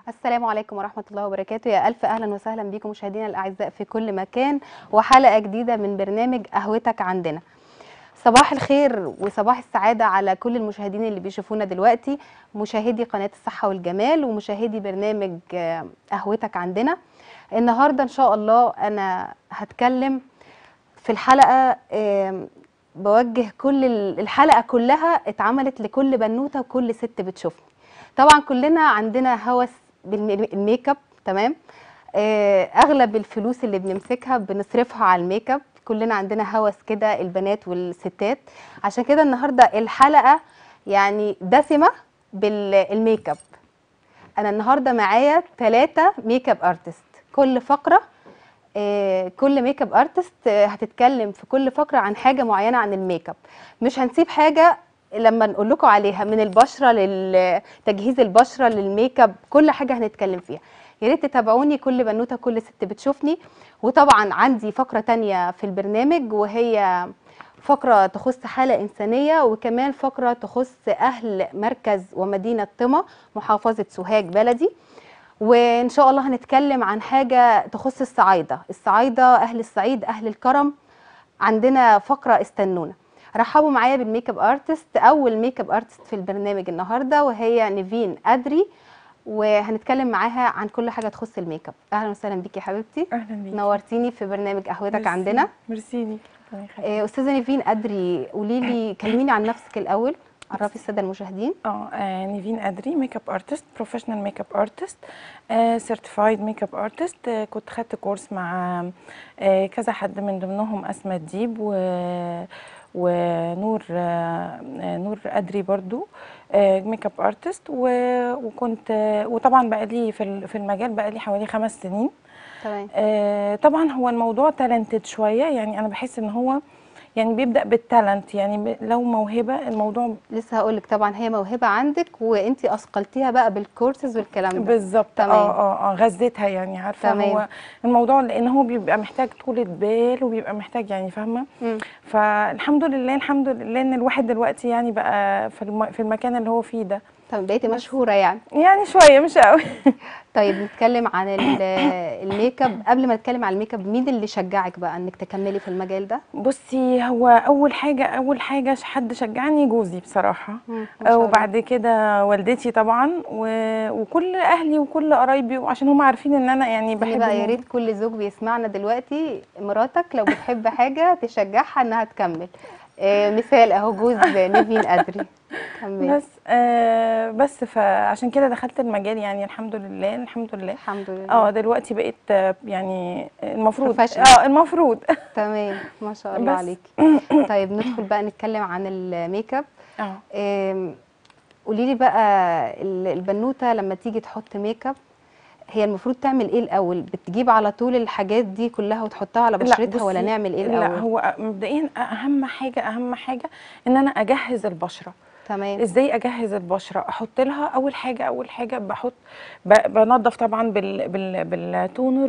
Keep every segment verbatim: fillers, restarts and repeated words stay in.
السلام عليكم ورحمة الله وبركاته. يا ألف أهلا وسهلا بكم مشاهدينا الأعزاء في كل مكان، وحلقة جديدة من برنامج قهوتك عندنا. صباح الخير وصباح السعادة على كل المشاهدين اللي بيشوفونا دلوقتي، مشاهدي قناة الصحة والجمال ومشاهدي برنامج آه، قهوتك عندنا. النهاردة إن شاء الله أنا هتكلم في الحلقة، آم، بوجه كل ال- الحلقة كلها اتعملت لكل بنوتة وكل ست بتشوفني. طبعا كلنا عندنا هوس بالميك اب، تمام. آه، اغلب الفلوس اللي بنمسكها بنصرفها على الميك اب، كلنا عندنا هوس كده البنات والستات. عشان كده النهارده الحلقة يعني دسمة بالميك اب. انا النهارده معايا ثلاثة ميك اب ارتست، كل فقرة آه، كل ميك اب ارتست آه، هتتكلم في كل فقره عن حاجه معينه عن الميك اب. مش هنسيب حاجه لما نقول لكم عليها، من البشره لتجهيز البشره للميك اب، كل حاجه هنتكلم فيها. يا ريت تتابعوني، كل بنوته كل ست بتشوفني. وطبعا عندي فقره تانية في البرنامج، وهي فقره تخص حاله انسانيه، وكمان فقره تخص اهل مركز ومدينه طمة محافظه سوهاج بلدي. وإن شاء الله هنتكلم عن حاجة تخص الصعايدة الصعايدة أهل الصعيد، أهل الكرم. عندنا فقرة استنونا. رحبوا معايا بالميك اب ارتست، أول ميك اب ارتست في البرنامج النهاردة، وهي نيفين أدري. وهنتكلم معاها عن كل حاجة تخص الميك اب. أهلا وسهلا بيكي يا حبيبتي. اهلا بيكي. نورتيني في برنامج قهوتك ميرسي. عندنا. ميرسي ليكي، ربنا يخليكي. آه، أستاذة نيفين أدري، قولي لي، كلميني عن نفسك الأول، عرفي السادة المشاهدين. اه آه، نيفين ادري، ميك اب ارتست، بروفيشنال ميك اب ارتست، سيرتيفايد ميك اب ارتست. كنت خدت كورس مع آه كذا حد، من ضمنهم اسماء الديب و ونور آه نور ادري برضو آه ميك اب ارتست. وكنت آه وطبعا بقى لي في ال- في المجال بقى لي حوالي خمس سنين. تمام. آه طبعا هو الموضوع تالنتد شويه، يعني انا بحس ان هو يعني بيبدأ بالتالنت، يعني ب- لو موهبة الموضوع. لسه هقولك، طبعا هي موهبة عندك وانتي اثقلتيها بقى بالكورسز والكلام ده. بالظبط. اه تمام. اه اه غذيتها، يعني عارفة تمام. هو الموضوع، لان هو بيبقى محتاج طولة بال، وبيبقى محتاج يعني فاهمة. مم. فالحمد لله الحمد لله ان الواحد دلوقتي يعني بقى في الم في المكان اللي هو فيه ده. طب بقيتي بس مشهورة يعني. يعني شوية مش قوي. طيب نتكلم عن ال- الميك اب. قبل ما نتكلم عن الميك اب، مين اللي شجعك بقى انك تكملي في المجال ده؟ بصي، هو اول حاجه اول حاجه ش- حد شجعني جوزي بصراحه. مم. ما آه، شاء الله. وبعد كده والدتي طبعا، و- وكل اهلي وكل قرايبي، وعشان هم عارفين ان انا يعني استني بحب بقى، يا الموضوع. ريت كل زوج بيسمعنا دلوقتي مراتك لو بتحب حاجة تشجعها انها تكمل. آه، مثال اهو، جوز نيفين ادري. كملي. بس آه بس فعشان كده دخلت المجال، يعني الحمد لله الحمد لله. الحمد اه لله. دلوقتي بقيت آه، يعني المفروض بروفيشنال. اه المفروض. تمام، ما شاء الله بس عليكي. طيب ندخل بقى نتكلم عن الميك اب. اه آم، قولي لي بقى، ال- البنوته لما تيجي تحط ميك اب، هي المفروض تعمل ايه الاول؟ بتجيب على طول الحاجات دي كلها وتحطها على لا بشرتها، ولا بصي، نعمل ايه لا الاول؟ هو مبدئيا اهم حاجه اهم حاجه ان انا اجهز البشره. تمام. ازاي اجهز البشره؟ احط لها اول حاجه اول حاجه بحط ب- بنضف طبعا بال بال بالتونر،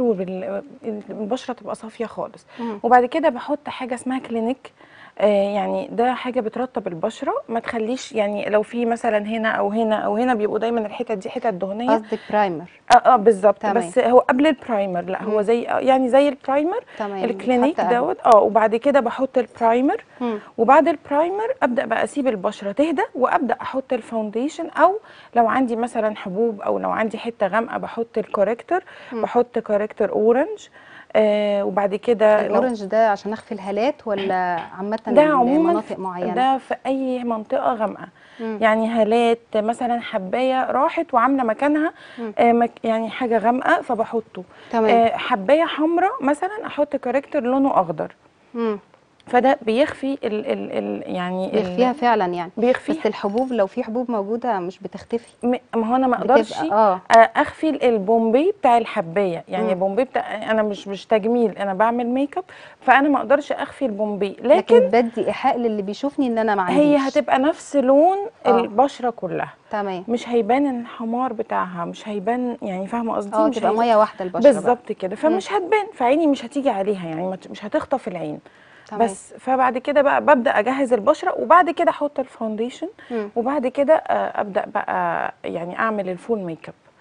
والبشره تبقى صافيه خالص. مم. وبعد كده بحط حاجه اسمها كلينيك. آه يعني ده حاجه بترطب البشره، ما تخليش يعني لو في مثلا هنا او هنا او هنا، بيبقوا دايما الحتت دي حتت دهنيه. قصدك برايمر؟ اه اه بالظبط، تمام. بس هو قبل البرايمر، لا هو مم. زي آه، يعني زي البرايمر. تمام، بيتحط الكلينيك قبل. دوت اه وبعد كده بحط البرايمر. مم. وبعد البرايمر ابدا بقى اسيب البشره تهدى، وابدا احط الفاونديشن، او لو عندي مثلا حبوب، او لو عندي حته غامقه بحط الكوريكتور. مم. بحط كوريكتور اورنج. آه وبعد كده لو الاورنج ده عشان اخفي الهالات، ولا عامه ده عموما لمناطق في معينه؟ ده في اي منطقه غامقه، مم. يعني هالات مثلا حبايه راحت وعامله مكانها مم. آه مك يعني حاجه غامقه فبحطه. تمام. آه حبايه حمراء مثلا احط كوريكتور لونه اخضر. مم. فده بيخفي ال ال ال يعني ال بيخفيها فعلا يعني. بس بيخفيها. الحبوب لو في حبوب موجوده مش بتختفي. م- ما هو انا ما اقدرش بتبقى اه آه، اخفي ال- البومبي بتاع الحبايه، يعني مم. البومبي بتاع، انا مش مش تجميل، انا بعمل ميك اب. فانا ما اقدرش اخفي البومبي، لكن لكن بدي ايحاء للي بيشوفني ان انا ما هي عنديش. هتبقى نفس لون اه. البشره كلها. تمام. مش هيبان الحمار بتاعها، مش هيبان، يعني فاهمه قصدي، اه، مش تبقى هيبان ميه واحده البشره بقى. بالظبط كده. مم. فمش هتبان، فعيني مش هتيجي عليها، يعني ما ت- مش هتخطف العين. تمام. بس فبعد كده بقى ببدا اجهز البشره، وبعد كده احط الفاونديشن. مم. وبعد كده آه، ابدا بقى يعني اعمل الفول ميك اب.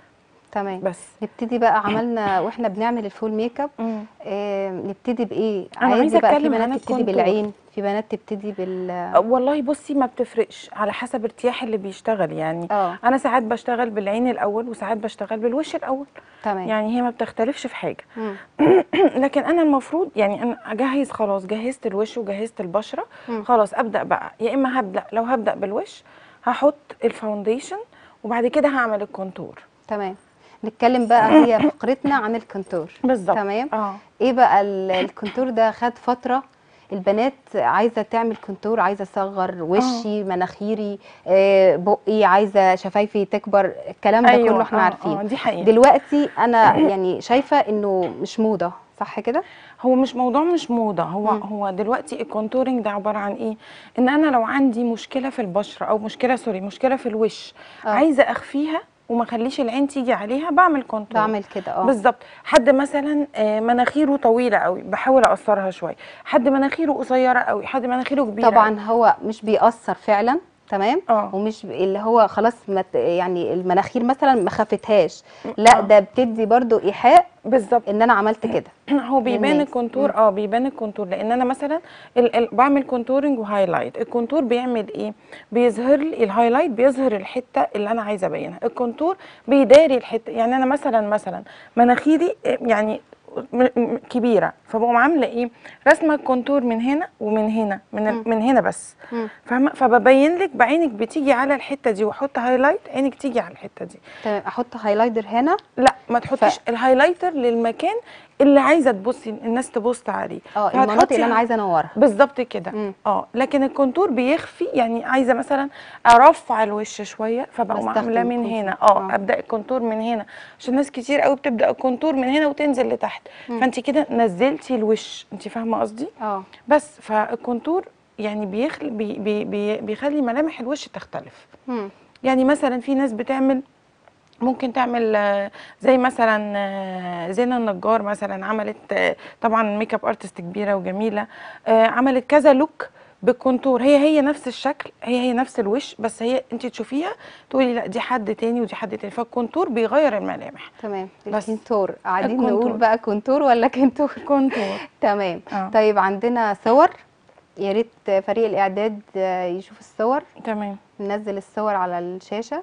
تمام. بس نبتدي بقى، عملنا واحنا بنعمل الفول ميك اب، مم. آه نبتدي بايه؟ انا عادي عايزه بقى، في اتكلم عن بنات تبتدي الكونتور. بالعين، في بنات تبتدي بال أه، والله بصي ما بتفرقش، على حسب ارتياح اللي بيشتغل يعني. اه انا ساعات بشتغل بالعين الاول وساعات بشتغل بالوش الاول، تمام. يعني هي ما بتختلفش في حاجه. مم. لكن انا المفروض يعني انا اجهز، خلاص جهزت الوش وجهزت البشره، مم. خلاص ابدا بقى. يا اما هبدا، لو هبدا بالوش هحط الفاونديشن وبعد كده هعمل الكونتور. تمام. نتكلم بقى، هي فقرتنا عن الكونتور. بالظبط. تمام. اه ايه بقى ال- الكونتور ده؟ خد فترة البنات عايزة تعمل كونتور، عايزة اصغر اه وشي، مناخيري، آه، بقي، عايزة شفايفي تكبر، الكلام ده كله ايوه احنا اه عارفينه. اه دي حقيقه. دلوقتي انا يعني شايفة انه مش موضة، صح كده؟ هو مش موضوع مش موضه، هو مم. هو دلوقتي الكونتورنج ده عباره عن ايه؟ ان انا لو عندي مشكله في البشره او مشكله سوري مشكله في الوش، اه عايزه اخفيها وما اخليش العين تيجي عليها، بعمل كونتور. بعمل كده. اه بالظبط. حد مثلا آه، مناخيره طويله قوي، بحاول اقصرها شويه. حد مناخيره قصيره قوي، حد مناخيره كبيره قوي. طبعا هو مش بيأثر فعلا. تمام. اه ومش ب- اللي هو خلاص مت يعني المناخير مثلا ما خفتهاش، لا اه ده بتدي برضو ايحاء بالظبط. ان انا عملت كده هو بيبان للناس. الكونتور، مم. اه بيبان الكونتور، لان انا مثلا ال ال بعمل كونتورنج وهايلايت. الكونتور بيعمل ايه؟ بيظهر لي الهايلايت، بيظهر الحته اللي انا عايزه ابينها. الكونتور بيداري الحته. يعني انا مثلا مثلا مناخيري آه، يعني م- م- كبيره، فبقوم عامله ايه؟ رسمه الكونتور من هنا ومن هنا، من ال- مم. من هنا بس، مم. فاهمه؟ فببين لك بعينك بتيجي على الحته دي، واحط هايلايت عينك تيجي على الحته دي. تمام. احط هايلايتر هنا. لا ما ف تحطيش الهايلايتر للمكان اللي عايزه تبصي الناس تبص عليه، اه المناطق فهتحطي اللي انا ه- عايزه انورها. بالظبط كده. مم. اه لكن الكونتور بيخفي، يعني عايزه مثلا ارفع الوش شويه فبقوم عاملاه بستخدم من الكونتور. هنا، اه اه ابدا الكونتور من هنا، عشان ناس كتير قوي بتبدا الكونتور من هنا وتنزل لتحت، مم. فانت كده نزلتي الوش، انت فاهمه قصدي؟ اه بس فالكونتور يعني بيخل بي بي بي بيخلي ملامح الوش تختلف. مم. يعني مثلا في ناس بتعمل، ممكن تعمل آه، زي مثلا آه، زينة النجار مثلا عملت آه، طبعا ميك اب ارتست كبيره وجميله، آه، عملت كذا لوك بالكونتور. هي هي نفس الشكل، هي هي نفس الوش، بس هي انت تشوفيها تقولي لا دي حد تاني ودي حد تاني، فالكونتور بيغير الملامح. تمام. بس الكونتور قاعدين نقول الكونتور بقى كونتور ولا كونتور؟ كونتور تمام. اه طيب عندنا صور، يا ريت فريق الاعداد آه، يشوف الصور، تمام. ننزل الصور على الشاشه.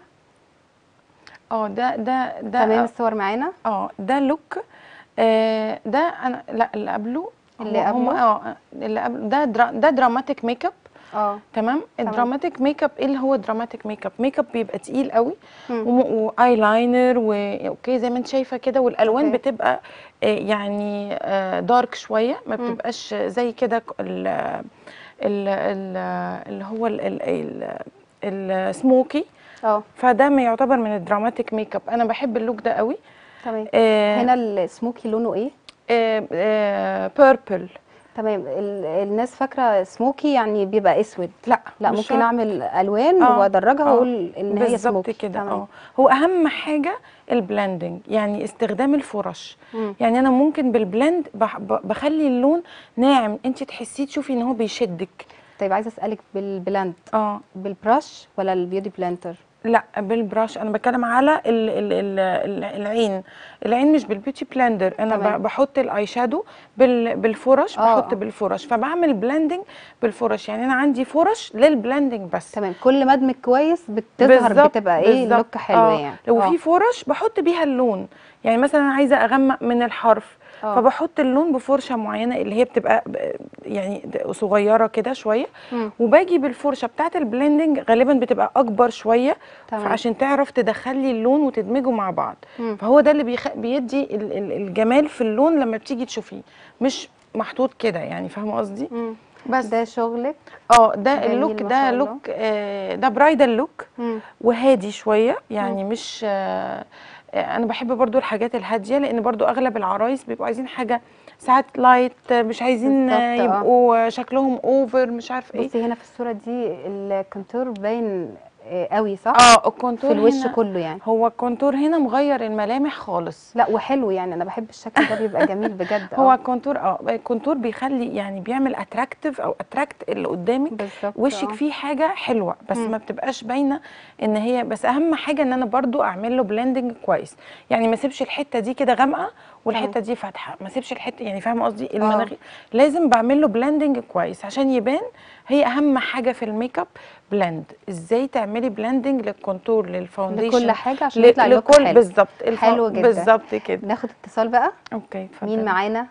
اه ده ده تمام. ده الصور معانا. اه ده لوك. آه ده انا لا اللي قبله، هو اللي هم قبله. اه اللي قبله ده درا ده دراماتيك ميك اب. اه تمام. تمام. الدراماتيك ميك اب ايه اللي هو دراماتيك ميك اب؟ ميك اب بيبقى تقيل قوي مم. واي لاينر و... اوكي زي ما انت شايفه كده، والالوان اوكي. بتبقى آه، يعني آه، دارك شويه، ما مم. بتبقاش زي كده ك- ال... ال... ال... اللي هو ال... ال... ال... السموكي. اه فده ما يعتبر من الدراماتيك ميك اب، انا بحب اللوك ده قوي. تمام. آه هنا السموكي لونه ايه؟ آه آه بيربل. تمام. ال- الناس فاكره سموكي يعني بيبقى اسود، لا لا مش ممكن شرط. اعمل الوان اه وادرجها اه واقول ان هي بالظبط سموكي. كده. تمام. اه هو اهم حاجه البلندنج، يعني استخدام الفرش. مم. يعني انا ممكن بالبلند بح- ب- بخلي اللون ناعم، انت تحسيه تشوفي ان هو بيشدك. طيب عايزه اسالك، بالبلاند، اه بالبراش ولا البيوتي بلانتر؟ لا بالبراش، انا بتكلم على ال ال ال ال العين. العين مش بالبيوتي بلندر، انا تمام. ب- بحط الاي شادو بال بالفرش، اه بحط اه بالفرش، فبعمل بلندنج بالفرش. يعني انا عندي فرش للبلندنج بس. تمام. كل ما ادمج كويس بتظهر، بالظبط بتبقى ايه بالظبط. اللوك حلو اه يعني. لو اه في فرش بحط بيها اللون، يعني مثلا أنا عايزه اغمق من الحرف، اه فبحط اللون بفرشه معينه اللي هي بتبقى ب- يعني د- صغيره كده شويه، مم. وباجي بالفرشه بتاعه البلندنج غالبا بتبقى اكبر شويه، تمام. فعشان تعرف تدخلي اللون وتدمجه مع بعض. مم. فهو ده اللي بيخ... بيدي ال- ال- الجمال في اللون لما بتيجي تشوفيه، مش محطوط كده، يعني فاهمه قصدي؟ مم. بس ده شغلك اه ده اللوك جميل ما ده شاء لوك الله. آه ده برايدال لوك مم. وهادي شويه، مم. يعني مش آه آه، انا بحب برضو الحاجات الهاديه، لان برضو اغلب العرايس بيبقوا عايزين حاجه ساعات لايت، آه، مش عايزين آه، بالظبط. اه يبقوا شكلهم اوفر مش عارف ايه. بصي هنا في الصوره دي الكونتور باين آه، قوي صح؟ اه الكونتور في الوش هنا كله يعني. هو الكونتور هنا مغير الملامح خالص. لا وحلو يعني، انا بحب الشكل ده بيبقى جميل بجد. هو اه الكونتور اه الكونتور بيخلي يعني بيعمل اتراكتيف او اتراكت اللي قدامك، بالظبط. وشك اه فيه حاجه حلوه بس مم. ما بتبقاش باينه ان هي. بس اهم حاجه ان انا برضو اعمل له بلندنج كويس، يعني ما اسيبش الحته دي كده غامقه تمام. والحته دي فاتحه، ما اسيبش الحته، يعني فاهمه قصدي؟ اه المناخير لازم بعمل له بلندنج كويس عشان يبان. هي اهم حاجه في الميك اب بلند، ازاي تعملي بلندنج للكونتور لكل للفاونديشن حاجه عشان ل- يطلع اللوك لكل حلو. بالظبط الف... حلو جدا. بالظبط كده. ناخد اتصال بقى. اوكي مين اتفضلي. معانا؟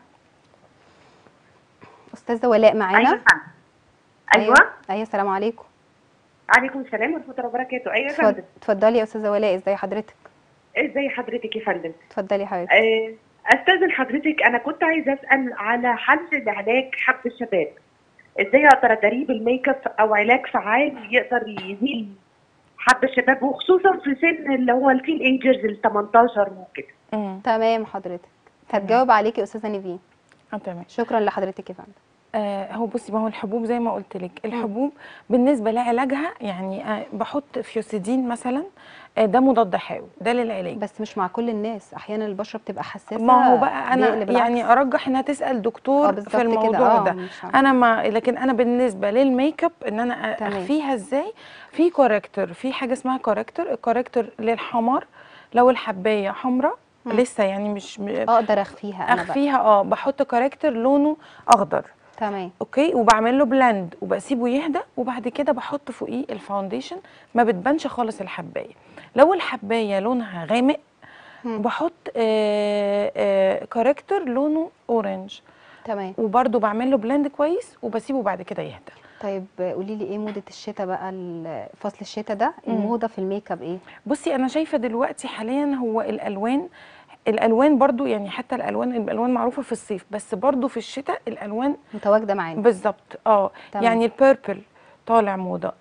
استاذه ولاء ايوه معانا. يا فندم. ايوه. ايوه ايوه، السلام عليكم. عليكم السلام ورحمه الله وبركاته. ايوه يا اتفض- فندم. اتفضلي يا استاذه ولاء، ازي حضرتك؟ ازي حضرتك يا فندم؟ اتفضلي يا حبيبتي. آه، استاذن حضرتك، انا كنت عايزه اسال على حل لعلاج حب الشباب. ازاي اقدر اداريه بالميك اب او علاج فعال يقدر يزيل حب الشباب، وخصوصا في سن اللي هو التين ايجرز ال تمنتاشر وكده. امم تمام حضرتك، تمام. هتجاوب عليكي يا استاذه نيفين. اه تمام. شكرا لحضرتك يا فندم. آه هو بصي، ما هو الحبوب زي ما قلت لك، الحبوب بالنسبه لعلاجها يعني آه بحط فيوسيدين مثلا، آه ده مضاد حيوي، ده للعلاج. بس مش مع كل الناس، احيانا البشره بتبقى حساسه ما هو بقى انا بيقلب يعني العكس. ارجح انها تسال اه دكتور بالظبط في كده. الموضوع اه ده. مش عارفة. انا ما لكن انا بالنسبه للميك اب ان انا تمام. اخفيها ازاي، في كوريكتور، في حاجه اسمها كوريكتور. الكوريكتور للحمار، لو الحبايه حمراء مم. لسه يعني مش م- اقدر اخفيها انا بقى. اخفيها. اه بحط كوريكتور لونه اخضر، تمام. اوكي، وبعمل له بلند وبسيبه يهدى، وبعد كده بحط فوقيه الفاونديشن، ما بتبانش خالص الحبايه. لو الحبايه لونها غامق مم. بحط آه آه كاركتر لونه اورنج، تمام. وبرده بعمل له بلند كويس وبسيبه بعد كده يهدى. طيب قولي لي ايه موضه الشتاء بقى، ال- فصل الشتاء ده مم. الموضه في الميك اب ايه؟ بصي انا شايفه دلوقتي حاليا هو الالوان، الالوان برضو يعني حتى الالوان الالوان معروفه في الصيف، بس برضو في الشتاء الالوان متواجده معانا. بالظبط. اه تمام. يعني البيربل طالع موضه،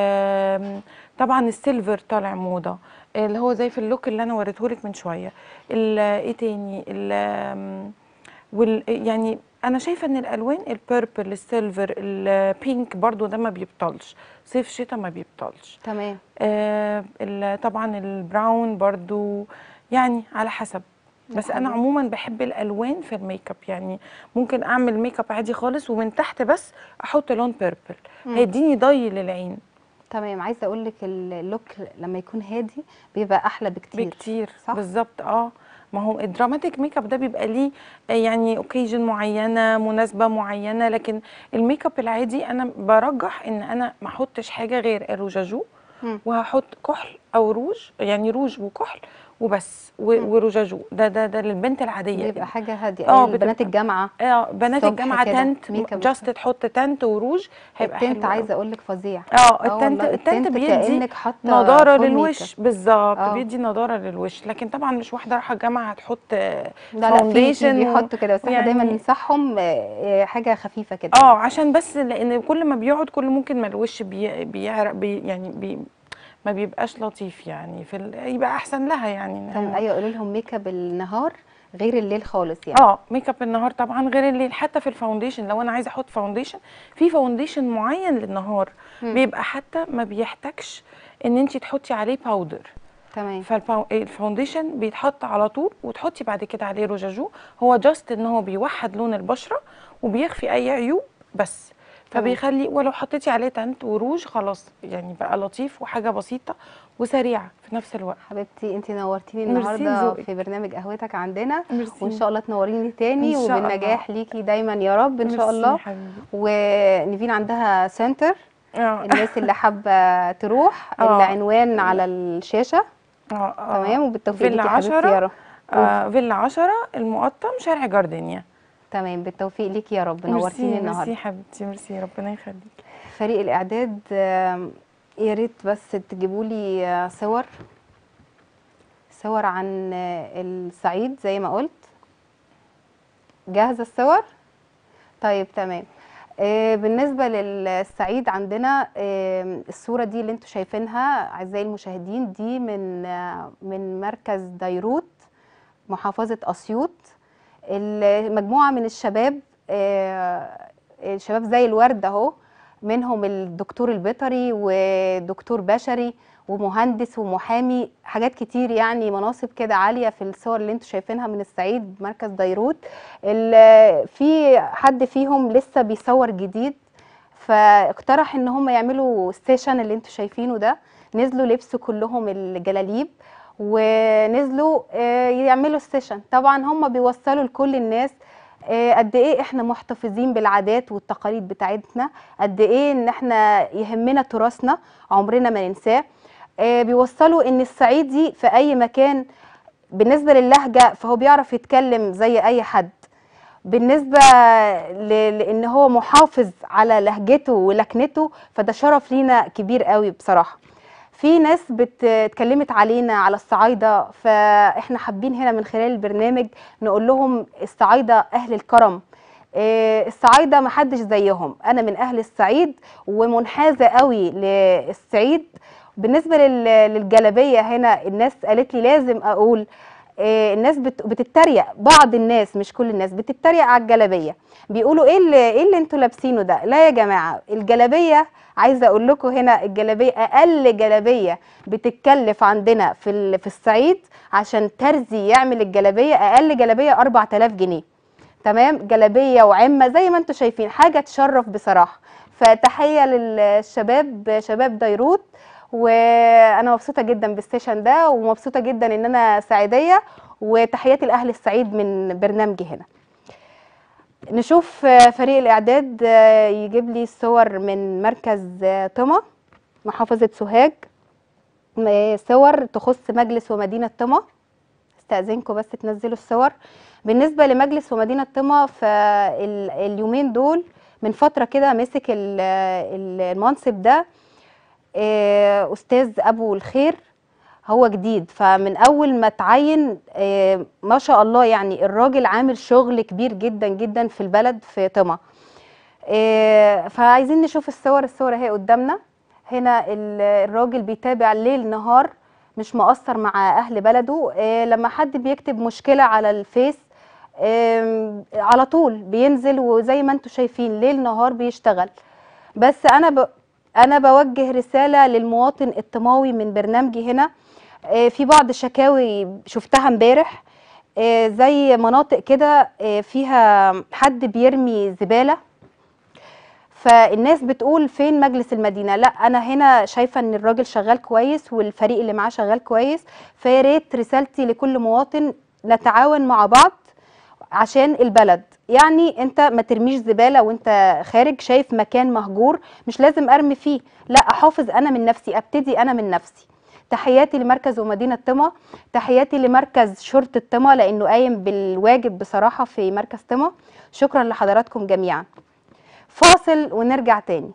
ال- طبعا السيلفر طالع موضه، اللي هو زي في اللوك اللي انا وريتهولك من شويه. ال- ايه تاني ال- وال يعني انا شايفه ان الالوان البيربل السيلفر البينك برضو ده ما بيبطلش، صيف شتاء ما بيبطلش. تمام. آه ال- طبعا البراون برضو، يعني على حسب. بس انا الحاجة. عموما بحب الالوان في الميك اب، يعني ممكن اعمل ميك اب عادي خالص ومن تحت بس احط لون بيربل، مم. هيديني ضي للعين تمام. عايزه اقول لك اللوك لما يكون هادي بيبقى احلى بكتير. بكتير. صح. بالظبط. اه ما هو الدراماتيك ميك اب ده بيبقى ليه آه، يعني اوكيجن معينه، مناسبه معينه، لكن الميك اب العادي انا برجح ان انا ما احطش حاجه غير الروجاجو، مم. وهحط كحل او روج، يعني روج وكحل وبس، و- مم. ورجاجو ده ده ده للبنت العاديه بيبقى حاجه هاديه. اه اه بنات بتبقى الجامعه اه بنات الصبح الجامعه كده تنت، ميك اب جاست الصبح. تحط تنت وروج هيبقى التنت حلو قوي. عايزه اقول لك فظيع. اه اه التنت والله التنت التنت بيدي كانك حاطه نضاره فول ميك اب. للوش. بالظبط اه بيدي نضاره للوش، لكن طبعا مش واحده رايحه الجامعه هتحط لا لا، في في فاونديشن و... بيحطوا كده، بس احنا دايما ويعني ننصحهم آه، حاجه خفيفه كده. اه عشان بس لان كل ما بيقعد كل ممكن ما الوش بي... بيعرق بي... يعني بي... ما بيبقاش لطيف، يعني في ال... يبقى احسن لها يعني إن تمام. هو- ايوه قولوا لهم ميك اب النهار غير الليل خالص يعني. اه ميك اب النهار طبعا غير الليل. حتى في الفاونديشن لو انا عايزه احط فاونديشن، في فاونديشن معين للنهار مم. بيبقى حتى ما بيحتاجش ان انت تحطي عليه باودر، تمام. فالفاونديشن بيتحط على طول وتحطي بعد كده عليه روجاجو. هو جاست ان هو بيوحد لون البشره وبيخفي اي عيوب بس، تمام. فبيخلي ولو حطيتي عليه تنت وروج خلاص يعني بقى لطيف وحاجه بسيطه وسريعه في نفس الوقت. حبيبتي انتي نورتيني ميرسي النهارده لذوقك. في برنامج قهوتك عندنا، ميرسي. وان شاء الله تنوريني تاني إن شاء الله. وبالنجاح ليكي دايما يا رب ان شاء ميرسي الله. حبيبي. ونيفين عندها سنتر، اه الناس اللي حابه تروح آه. العنوان على الشاشه. اه اه تمام. وبالتوفيق فيلا ليكي يا حبيبتي يا عشرة. رب. آه فيلا عشرة المقطم شارع جاردينيا. تمام. بالتوفيق ليكي يا رب. ميرسي نورتيني ميرسي النهارده. حبيبتي، ميرسي ربنا يخليكي. فريق الاعداد آم، يا ريت بس تجيبوا لي آه، صور صور عن آه، الصعيد زي ما قلت. جاهزه الصور؟ طيب تمام. آه، بالنسبه للصعيد عندنا آه، الصوره دي اللي انتوا شايفينها اعزائي المشاهدين دي من آه، من مركز ديروت محافظه اسيوط. المجموعه من الشباب، آه، الشباب زي الورد اهو، منهم الدكتور البيطري ودكتور بشري ومهندس ومحامي، حاجات كتير يعني، مناصب كده عاليه في الصور اللي انتوا شايفينها من الصعيد مركز ديروت. ال- في حد فيهم لسه بيصور جديد، فاقترح ان هم يعملوا السيشن اللي انتوا شايفينه ده. نزلوا لبسوا كلهم الجلاليب ونزلوا آه، يعملوا السيشن. طبعا هم بيوصلوا لكل الناس آه، قد ايه احنا محتفظين بالعادات والتقاليد بتاعتنا، قد ايه ان احنا يهمنا تراثنا عمرنا ما ننساه. آه، بيوصلوا ان الصعيدي في اي مكان بالنسبه للهجه فهو بيعرف يتكلم زي اي حد، بالنسبه ل- لان هو محافظ على لهجته ولكنته، فده شرف لينا كبير قوي بصراحه. في ناس بت- اتكلمت علينا على الصعايده، فاحنا حابين هنا من خلال البرنامج نقول لهم الصعايده اهل الكرم. إيه، الصعايده محدش زيهم. انا من اهل الصعيد ومنحازه قوي للصعيد. بالنسبه لل- للجلابيه هنا، الناس قالت لي لازم اقول إيه، الناس بت- بتتريق، بعض الناس مش كل الناس بتتريق على الجلابيه، بيقولوا ايه اللي ايه اللي انتوا لابسينه ده. لا يا جماعه، الجلابيه عايزه اقول لكم هنا الجلابيه اقل جلابيه بتتكلف عندنا في ال- في الصعيد عشان ترزي يعمل الجلابيه، اقل جلابيه أربعة آلاف جنيه. تمام، جلابيه وعمه زي ما انتم شايفين، حاجه تشرف بصراحه. فتحيه للشباب، شباب ديروت، وانا مبسوطه جدا بالسيشن ده، ومبسوطه جدا ان انا سعيديه، وتحياتي لاهل الصعيد من برنامجي هنا. نشوف آه، فريق الاعداد آه، يجيب لي الصور من مركز آه، طمة، محافظه سوهاج. آه، صور تخص مجلس ومدينه طمة. استاذنكم بس تنزلوا الصور. بالنسبه لمجلس ومدينه طمة، فاليومين دول من فتره كده مسك ال- ال- المنصب ده آه، استاذ ابو الخير. هو جديد، فمن اول ما اتعين آه، ما شاء الله يعني الراجل عامل شغل كبير جدا جدا في البلد في طمة. آه، فعايزين نشوف الصور. الصور اهي قدامنا. هنا ال- الراجل بيتابع ليل نهار، مش مقصر مع اهل بلده. آه، لما حد بيكتب مشكلة على الفيس آم، على طول بينزل، وزي ما انتم شايفين ليل نهار بيشتغل. بس انا ب... انا بوجه رسالة للمواطن الطماوي من برنامجي هنا. آه، في بعض الشكاوي شفتها امبارح، آه، زي مناطق كده آه، فيها حد بيرمي زبالة، فالناس بتقول فين مجلس المدينة. لا، انا هنا شايفة ان الراجل شغال كويس والفريق اللي معاه شغال كويس. فيا ريت رسالتي لكل مواطن نتعاون مع بعض عشان البلد. يعني انت ما ترميش زبالة وانت خارج شايف مكان مهجور، مش لازم ارمي فيه، لا، احافظ انا من نفسي، ابتدي انا من نفسي. تحياتي لمركز ومدينة طمة، تحياتي لمركز شرطة طمة لانه قايم بالواجب بصراحة في مركز طمة. شكرا لحضراتكم جميعا. فاصل ونرجع تاني.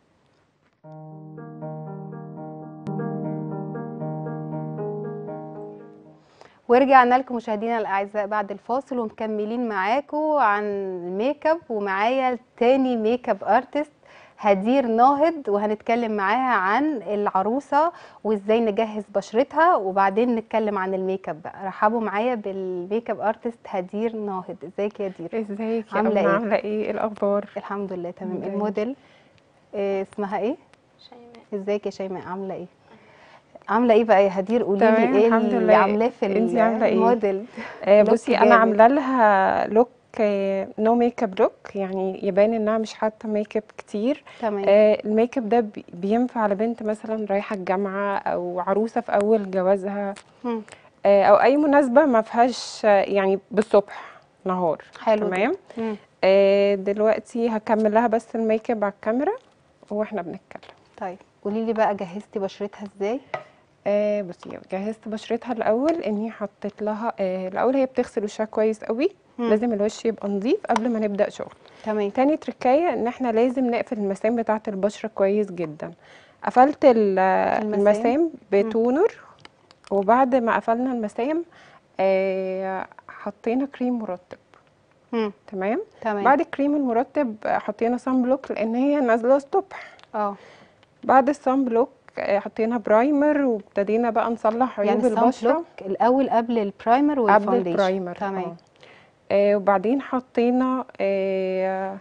ورجعنا لكم مشاهدينا الاعزاء بعد الفاصل، ومكملين معاكم عن الميك اب، ومعايا تاني ميك اب ارتست هدير ناهض، وهنتكلم معاها عن العروسه وازاي نجهز بشرتها، وبعدين نتكلم عن الميك اب بقى. رحبوا معايا بالميك اب ارتست هدير ناهض. ازيك يا هدير؟ ازيك يا عامله أمنة؟ ايه؟ عامله ايه؟ إيه الاخبار؟ الحمد لله تمام. ازيك؟ الموديل إيه اسمها ايه؟ شيماء. ازيك يا شيماء؟ عامله ايه؟ عامله ايه بقى يا هدير؟ قولي لي تمام ايه الحمد اللي لله. عاملاه في انتي عامله ايه؟ الموديل. آه لوك بصي انا جامد. عامله لها لوك نو ميك اب لوك، يعني يبان انها مش حاطه ميك اب كتير. تمام. آه الميك اب ده بي- بينفع لبنت مثلا رايحه الجامعه او عروسه في اول جوازها، مم. آه او اي مناسبه ما فيهاش آه، يعني بالصبح نهار. حلو تمام. جدا. مم. آه دلوقتي هكمل لها بس الميك اب على الكاميرا واحنا بنتكلم. طيب قولي لي بقى جهزتي بشرتها ازاي؟ آه بصي، جهزت بشرتها الاول اني حطيت لها آه الاول هي بتغسل وشها كويس قوي. مم. لازم الوش يبقى نظيف قبل ما نبدا شغل. تمام. تاني تركايه ان احنا لازم نقفل المسام بتاعه البشره كويس جدا. قفلت ال- المسام. المسام بتونر، وبعد ما قفلنا المسام آه حطينا كريم مرطب. مم. تمام. تمام. بعد الكريم المرطب آه، حطينا صن بلوك لان هي نازله الصبح. اه بعد الصن بلوك آه، حطينا برايمر وابتدينا بقى نصلح عيوب يعني الصن البشره بلوك الاول قبل البرايمر قبل والفاونديشن. البرايمر. تمام. اه آه، وبعدين حطينا آه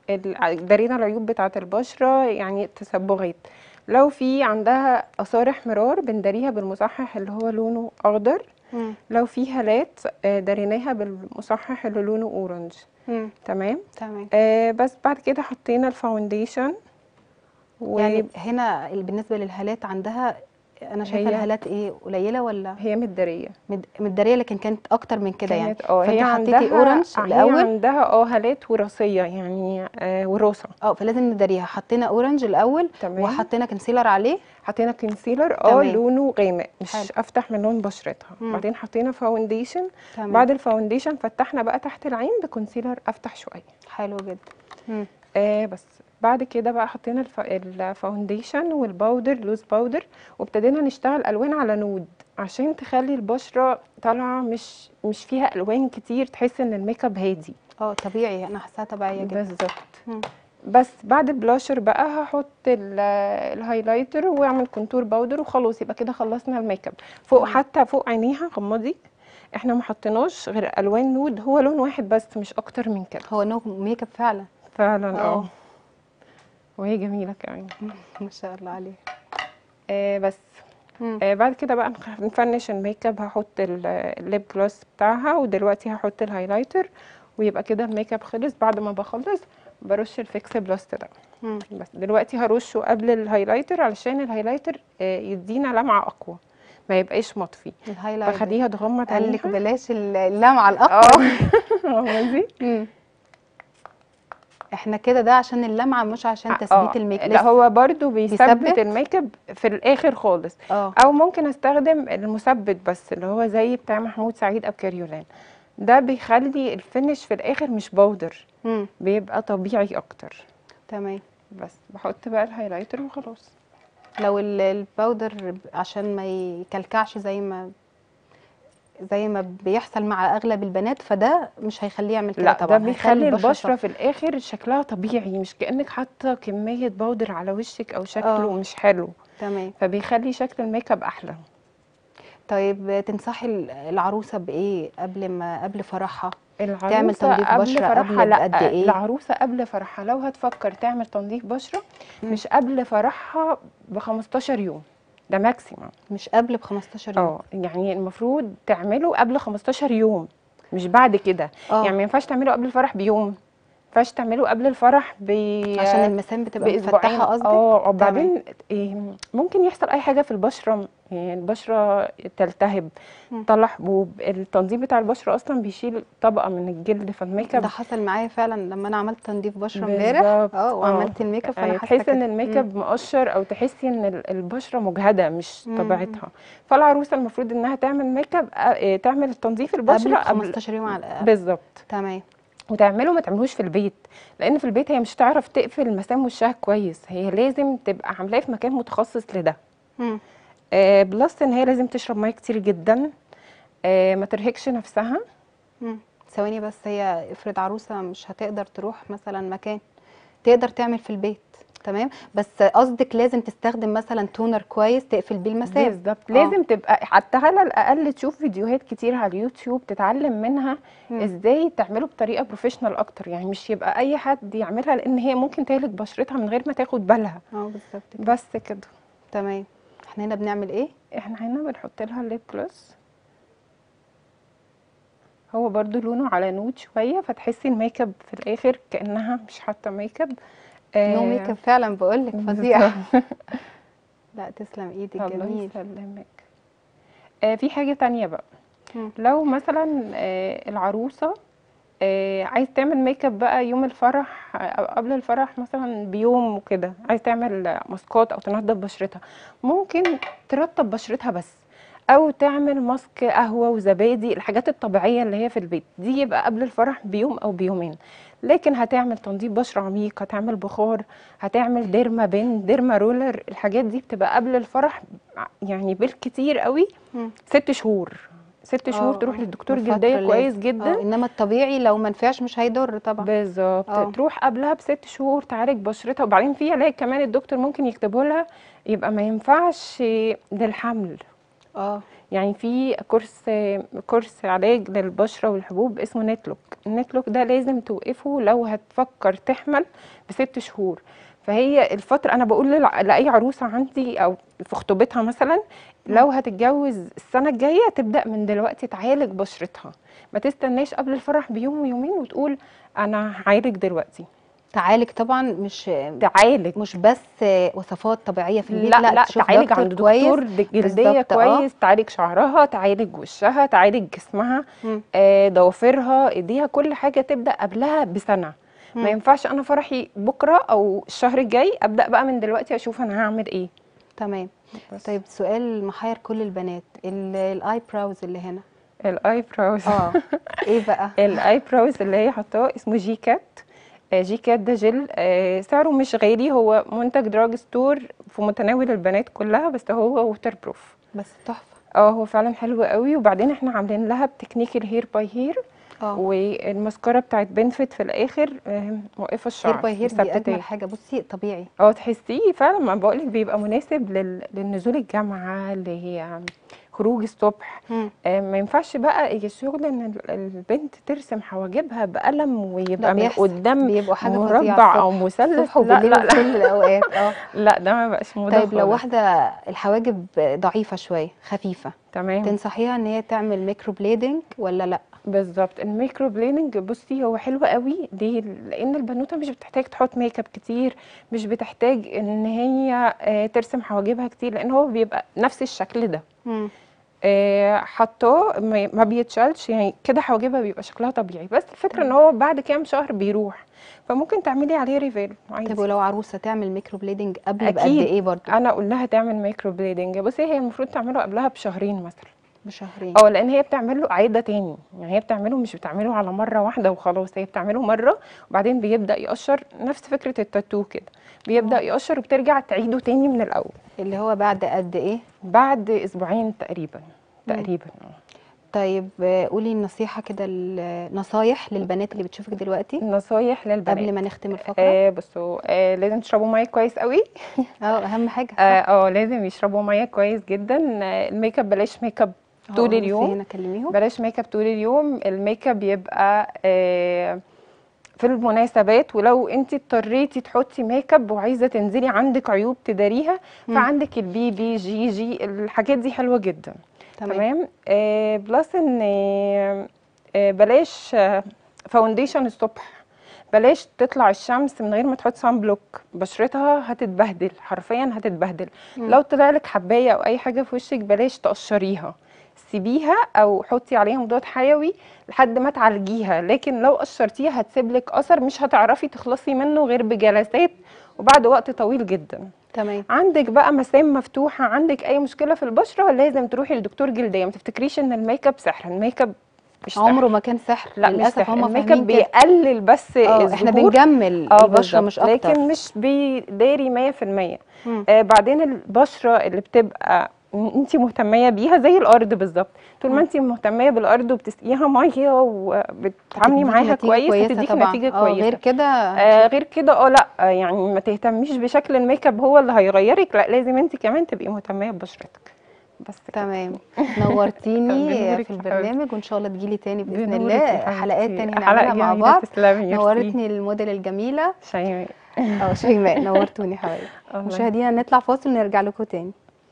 ال- دارينا العيوب بتاعه البشره، يعني التصبغات. لو في عندها اثار احمرار بنداريها بالمصحح اللي هو لونه اخضر. مم. لو في هالات آه، داريناها بالمصحح اللي لونه اورنج. مم. تمام. تمام. آه بس بعد كده حطينا الفاونديشن. وهي يعني هنا ال- بالنسبه للهالات عندها، انا شايفه الهالات ايه قليله ولا متداريه. مد- متداريه، لكن كانت اكتر من كده يعني. كانت اه فانت هي حطيتي عندها اورنج هي الاول. عندها اه هالات وراثيه يعني آه وراثه. اه فلازم نداريها. حطينا اورنج الاول تمام. وحطينا كونسيلر عليه. حطينا كونسيلر اه تمام. لونه غامق مش حلو. افتح من لون بشرتها. مم. بعدين حطينا فاونديشن. تمام. بعد الفاونديشن فتحنا بقى تحت العين بكونسيلر افتح شويه. حلو جدا. مم. آه بس بعد كده بقى حطينا الف... الفاونديشن والباودر لوز باودر، وابتدينا نشتغل الوان على نود عشان تخلي البشره طالعه مش مش فيها الوان كتير، تحس ان الميك اب هادي. اه طبيعي، انا حاساها طبيعيه جدا. بالظبط. مم. بس بعد البلاشر بقى هحط ال- الهايلايتر واعمل كونتور باودر وخلاص، يبقى كده خلصنا الميك اب. فوق تمام. حتى فوق عينيها غمضي، احنا ما حطيناش غير الوان نود، هو لون واحد بس مش اكتر من كده. هو نو ميك اب فعلا. فعلا اه. اه وهي جميله كمان. ما شاء الله عليه. آه بس مم. آه بعد كده بقى نخ- نفنش الميك اب. هحط ال- الليب جلوس بتاعها، ودلوقتي هحط الهايلايتر، ويبقى كده الميك اب خلص. بعد ما بخلص برش الفيكس بلاست ده. مم. بس دلوقتي هرشه قبل الهايلايتر علشان الهايلايتر آه، يدينا لمعه اقوى، ما يبقاش مطفي. الهايلايتر بخليها تغمض قال لك عينيها. بلاش اللمعه الاقوى. اه غمضي. مم. احنا كده ده عشان اللمعه مش عشان تثبيت الميك اب. لا هو برضو بيثبت بيثبت؟ الميك اب في الاخر خالص. اه. او ممكن استخدم المثبت بس اللي هو زي بتاع محمود سعيد او كاريولان، ده بيخلي الفينش في الاخر مش باودر، مم. بيبقى طبيعي اكتر. تمام. بس بحط بقى الهايلايتر وخلاص. لو ال- الباودر عشان ما يكلكعش زي ما زي ما بيحصل مع اغلب البنات، فده مش هيخليه يعمل كده لا طبعا. ده بيخلي البشره شفافة. في الاخر شكلها طبيعي، مش كانك حاطه كميه باودر على وشك او آه. شكله مش حلو، تمام. فبيخلي شكل الميك اب احلى. طيب تنصحي ال- العروسه بايه قبل ما قبل فرحها؟ العروسه تعمل تنظيف قبل بشره فرحها قبل لا بقد ايه؟ العروسه قبل فرحها لو هتفكر تعمل تنظيف بشره مم. مش قبل فرحها ب خمستاشر يوم، ده ماكسيمم. مش قبل ب خمستاشر يوم. اه يعني المفروض تعمله قبل خمستاشر يوم مش بعد كده. اه. يعني ما ينفعش تعمله قبل الفرح بيوم، ما ينفعش تعمله قبل الفرح ب عشان المسام بتبقى باسبوعين. مفتحه قصدك؟ اه وبعدين إيه ممكن يحصل اي حاجه في البشره، يعني البشره تلتهب، مم. طلع حبوب. التنظيف بتاع البشره اصلا بيشيل طبقه من الجلد، فالميك اب ده حصل معايا فعلا لما انا عملت تنظيف بشره امبارح. بالظبط. اه وعملت الميك اب، فانا أيوة، حاسه تحس ان كده. الميك مم. اب مقشر او تحسي ان ال- البشره مجهده مش مم. طبيعتها. فالعروسه المفروض انها تعمل ميك اب آه، إيه، تعمل تنظيف البشره قبل خمستاشر يوم على الاقل. بالظبط. تمام. وتعمله ما تعملوش في البيت، لان في البيت هي مش هتعرف تقفل مسام وشها كويس، هي لازم تبقى عاملاه في مكان متخصص لده. مم. آه بلس ان هي لازم تشرب ميه كتير جدا، آه ما ترهقش نفسها. مم. ثواني بس، هي افرض عروسه مش هتقدر تروح مثلا مكان، تقدر تعمل في البيت. تمام، بس قصدك لازم تستخدم مثلا تونر كويس تقفل بيه المسام. بالظبط. آه. لازم تبقى حتى على الاقل تشوف فيديوهات كتير على اليوتيوب تتعلم منها مم. ازاي تعمله بطريقه بروفيشنال اكتر، يعني مش يبقى اي حد يعملها، لان هي ممكن تهلك بشرتها من غير ما تاخد بالها. اه بالظبط كده. بس كده. تمام. احنا هنا بنعمل ايه؟ احنا هنا بنحط لها الليب جلوس، هو برضو لونه على نود شويه، فتحسي الميك اب في الاخر كانها مش حاطه ميك اب. نو ميك اب فعلا، بقول لك فظيع. لا تسلم ايدك، الله جميل. يسلمك. آه في حاجه تانية بقى، مم. لو مثلا آه العروسه آه عايز تعمل ميك اب بقى يوم الفرح او قبل الفرح مثلا بيوم وكده، عايز تعمل ماسكات او تنضف بشرتها، ممكن ترطب بشرتها بس، او تعمل ماسك قهوه وزبادي، الحاجات الطبيعيه اللي هي في البيت دي، يبقى قبل الفرح بيوم او بيومين. لكن هتعمل تنظيف بشره عميق، هتعمل بخار، هتعمل ديرما بين، ديرما رولر، الحاجات دي بتبقى قبل الفرح يعني بالكتير قوي مم. ست شهور. ست شهور آه، تروح آه. للدكتور بفترة جلديه لازم. كويس جدا. اه انما الطبيعي لو ما نفعش مش هيضر طبعا. بالظبط. آه. تروح قبلها بست شهور تعالج بشرتها، وبعدين في علاج كمان الدكتور ممكن يكتبه لها، يبقى ما ينفعش للحمل، اه يعني في كورس كورس علاج للبشره والحبوب اسمه نتلوك. النتلوك ده لازم توقفه لو هتفكر تحمل بست شهور. فهي الفتره، انا بقول للع- لاي عروسه عندي او في خطوبتها مثلا، لو هتتجوز السنه الجايه تبدا من دلوقتي تعالج بشرتها، ما تستناش قبل الفرح بيوم ويومين وتقول انا هعالج دلوقتي. تعالج طبعا، مش تعالج، مش بس وصفات طبيعيه في البيت، لا لا لا، تشوف تعالج دكتور عند كويس. دكتور جلديه بالظبط، اه. كويس، تعالج شعرها، تعالج وشها، تعالج جسمها، مم. آه ضوافرها، ايديها، كل حاجه تبدا قبلها بسنه. ما مم. ينفعش انا فرحي بكره او الشهر الجاي ابدا بقى من دلوقتي اشوف انا هعمل ايه. تمام. بس. طيب سؤال محير كل البنات، الاي براوز اللي هنا. الاي براوز اه ايه بقى؟ الاي براوز اللي هي حطاه اسمه جي كات. آه، جي كات ده جل، آه، سعره مش غالي، هو منتج دراج ستور في متناول البنات كلها، بس هو ووتر بروف. بس تحفه. اه هو فعلا حلو قوي. وبعدين احنا عاملين لها بتكنيك الهير باي هير، اه والماسكارا بتاعت بنفيت في الاخر آه، موقفه هير الشعر باي هير دي اجمل مثبتاه. حاجه، بصي طبيعي. اه تحسيه فعلا، ما بقولك بيبقى مناسب لل... للنزول الجامعه، اللي هي خروج الصبح. مم. آه، ما ينفعش بقى الشغل ان ال- البنت ترسم حواجبها بقلم لا ويبقى من بيحصل، قدام بيبقوا حاجه فظيعه مربع او الصبح مثلث. الصبح لا وبالليل لا لا وكل الاوقات. اه لا، ده ما بقاش موضه طيب لو خالص. واحده الحواجب ضعيفه شويه خفيفه، تمام، تنصحيها ان هي تعمل ميكرو بليدنج ولا لا؟ بالظبط. الميكرو بليدنج بصي هو حلو قوي ليه؟ لان البنوته مش بتحتاج تحط ميك اب كتير، مش بتحتاج ان هي آه، ترسم حواجبها كتير، لان هو بيبقى نفس الشكل ده. مم. آه، حطاه ما ما بيتشالش، يعني كده حواجبها بيبقى شكلها طبيعي، بس الفكره ان هو بعد كام شهر بيروح، فممكن تعملي عليه ريفيل عادي. طيب ولو عروسه تعمل ميكرو بليدنج قبل بقد اكيد، ايه برضو؟ انا اقول لها تعمل ميكرو بليدنج. بصي هي المفروض تعمله قبلها بشهرين مثلا. بشهرين. اه لان هي بتعمل له عاده تاني، يعني هي بتعمله مش بتعمله على مره واحده وخلاص، هي بتعمله مره وبعدين بيبدا يقشر، نفس فكره التاتو كده، بيبدا آه. يقشر وبترجع تعيده تاني من الاول اللي هو بعد قد ايه؟ بعد اسبوعين تقريبا. مم. تقريبا اه. طيب آه، قولي النصيحه كده، النصايح للبنات اللي بتشوفك دلوقتي نصايح للبنات، قبل ما نختم الفقره. آه بصوا، آه لازم تشربوا ميه كويس قوي. اه اهم حاجه، صح. اه آه، لازم يشربوا ميه كويس جدا. آه الميك اب بلاش ميك اب اهو طول اهو بصي اليوم، هنا كلميهم. بلاش ميك اب طول اليوم. الميك اب يبقى آه في المناسبات، ولو انت اضطريتي تحطي ميك اب وعايزه تنزلي عندك عيوب تداريها، مم. فعندك البي بي جي جي، الحاجات دي حلوه جدا. تمام. تمام. آه بلس ان آه آه، بلاش آه فاونديشن الصبح، بلاش تطلع الشمس من غير ما تحط صن بلوك، بشرتها هتتبهدل، حرفيا هتتبهدل. مم. لو طلع لك حبايه او اي حاجه في وشك بلاش تقشريها، سيبيها او حطي عليها مضاد حيوي لحد ما تعالجيها، لكن لو قشرتيها هتسيب لك اثر مش هتعرفي تخلصي منه غير بجلسات وبعد وقت طويل جدا. تمام. عندك بقى مسام مفتوحه، عندك اي مشكله في البشره، لازم تروحي لدكتور جلديه. ما تفتكريش ان الميك اب سحر، الميك اب مش سحر. عمره ما كان سحر، لا مش للاسف سحر، هم الميك اب فاهمين كده. بيقلل بس اه احنا الظهور. بنجمل اه البشره مش بالظبط، اكتر. لكن مش بيداري مية في المية. مم. آه بعدين البشره اللي بتبقى انت مهتميه بيها زي الارض بالظبط، طول ما مم. انت مهتميه بالارض وبتسقيها ميه وبتتعاملي هتديكي معاها نتيجة كويس كويسة هتديكي طبعا. نتيجه اه غير كويسه. كده آه غير كده اه لا، آه يعني ما تهتميش بشكل الميك اب هو اللي هيغيرك، لا لازم انت كمان تبقي مهتميه ببشرتك. بس كده. تمام. نورتيني بنورك في يا حبيبتي. البرنامج، وان شاء الله تجيلي تاني باذن بنورك يا الله، حلقات حبيبتي. تاني حلقة هنعملها مع جميلة، بعض. تسلمي ميرسي. نورتني الموديل الجميله شيماء. اه شيماء، نورتوني حبايبي. الله مشاهدينا نطلع فاصل ونرجع لكم تاني.